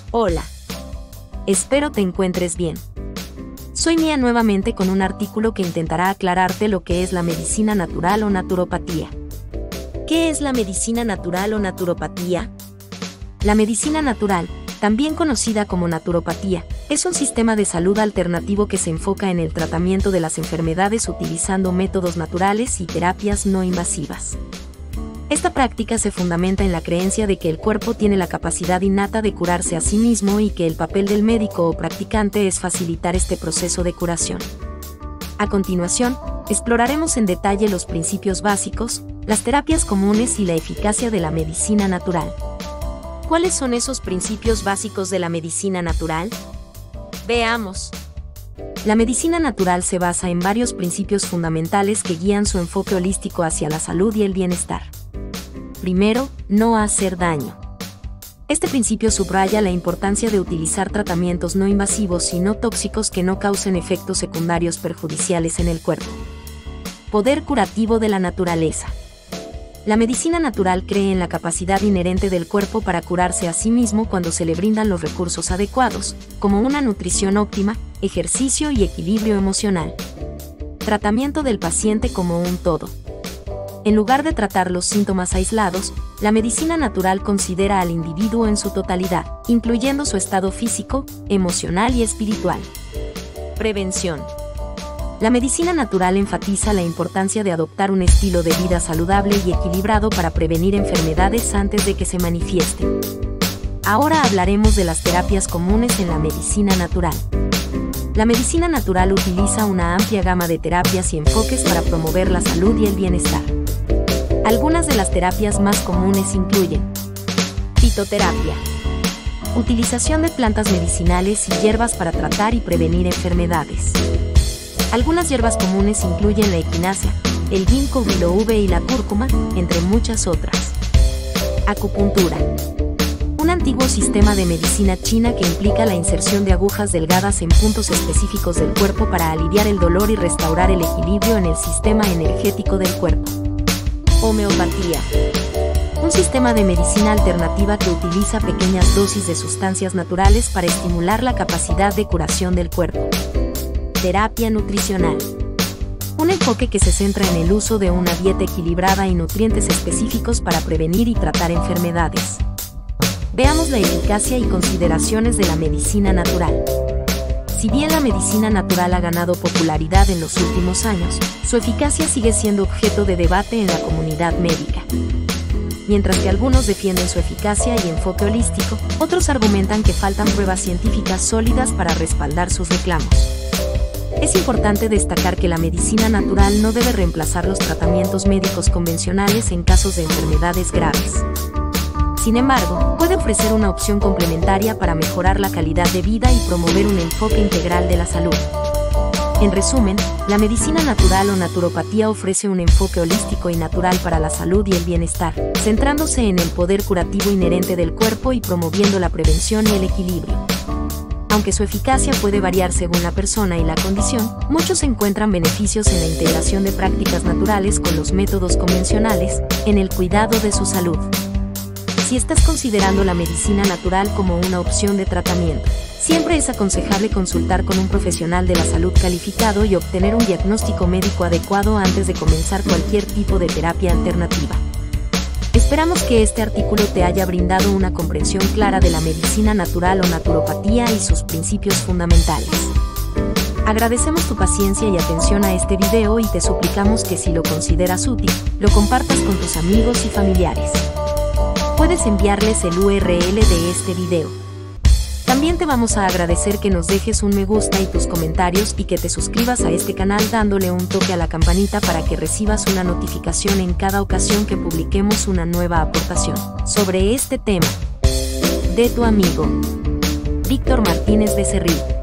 Hola. Espero te encuentres bien. Soy Mía nuevamente con un artículo que intentará aclararte lo que es la medicina natural o naturopatía. ¿Qué es la medicina natural o naturopatía? La medicina natural, también conocida como naturopatía, es un sistema de salud alternativo que se enfoca en el tratamiento de las enfermedades utilizando métodos naturales y terapias no invasivas. Esta práctica se fundamenta en la creencia de que el cuerpo tiene la capacidad innata de curarse a sí mismo y que el papel del médico o practicante es facilitar este proceso de curación. A continuación, exploraremos en detalle los principios básicos, las terapias comunes y la eficacia de la medicina natural. ¿Cuáles son esos principios básicos de la medicina natural? Veamos. La medicina natural se basa en varios principios fundamentales que guían su enfoque holístico hacia la salud y el bienestar. Primero, no hacer daño. Este principio subraya la importancia de utilizar tratamientos no invasivos y no tóxicos que no causen efectos secundarios perjudiciales en el cuerpo. Poder curativo de la naturaleza. La medicina natural cree en la capacidad inherente del cuerpo para curarse a sí mismo cuando se le brindan los recursos adecuados, como una nutrición óptima, ejercicio y equilibrio emocional. Tratamiento del paciente como un todo. En lugar de tratar los síntomas aislados, la medicina natural considera al individuo en su totalidad, incluyendo su estado físico, emocional y espiritual. Prevención. La medicina natural enfatiza la importancia de adoptar un estilo de vida saludable y equilibrado para prevenir enfermedades antes de que se manifiesten. Ahora hablaremos de las terapias comunes en la medicina natural. La medicina natural utiliza una amplia gama de terapias y enfoques para promover la salud y el bienestar. Algunas de las terapias más comunes incluyen fitoterapia, utilización de plantas medicinales y hierbas para tratar y prevenir enfermedades. Algunas hierbas comunes incluyen la equinacia, el ginkgo biloba y la cúrcuma, entre muchas otras. Acupuntura. Un antiguo sistema de medicina china que implica la inserción de agujas delgadas en puntos específicos del cuerpo para aliviar el dolor y restaurar el equilibrio en el sistema energético del cuerpo. Homeopatía. Un sistema de medicina alternativa que utiliza pequeñas dosis de sustancias naturales para estimular la capacidad de curación del cuerpo. Terapia nutricional. Un enfoque que se centra en el uso de una dieta equilibrada y nutrientes específicos para prevenir y tratar enfermedades. Veamos la eficacia y consideraciones de la medicina natural. Si bien la medicina natural ha ganado popularidad en los últimos años, su eficacia sigue siendo objeto de debate en la comunidad médica. Mientras que algunos defienden su eficacia y enfoque holístico, otros argumentan que faltan pruebas científicas sólidas para respaldar sus reclamos. Es importante destacar que la medicina natural no debe reemplazar los tratamientos médicos convencionales en casos de enfermedades graves. Sin embargo, puede ofrecer una opción complementaria para mejorar la calidad de vida y promover un enfoque integral de la salud. En resumen, la medicina natural o naturopatía ofrece un enfoque holístico y natural para la salud y el bienestar, centrándose en el poder curativo inherente del cuerpo y promoviendo la prevención y el equilibrio. Aunque su eficacia puede variar según la persona y la condición, muchos encuentran beneficios en la integración de prácticas naturales con los métodos convencionales, en el cuidado de su salud. Si estás considerando la medicina natural como una opción de tratamiento, siempre es aconsejable consultar con un profesional de la salud calificado y obtener un diagnóstico médico adecuado antes de comenzar cualquier tipo de terapia alternativa. Esperamos que este artículo te haya brindado una comprensión clara de la medicina natural o naturopatía y sus principios fundamentales. Agradecemos tu paciencia y atención a este video y te suplicamos que si lo consideras útil, lo compartas con tus amigos y familiares. Puedes enviarles el URL de este video. También te vamos a agradecer que nos dejes un me gusta y tus comentarios y que te suscribas a este canal dándole un toque a la campanita para que recibas una notificación en cada ocasión que publiquemos una nueva aportación sobre este tema. De tu amigo Víctor Martínez Becerril.